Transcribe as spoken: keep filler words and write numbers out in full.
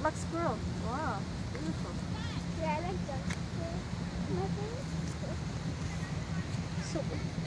Black squirrel. Wow, beautiful. Yeah, I like that. So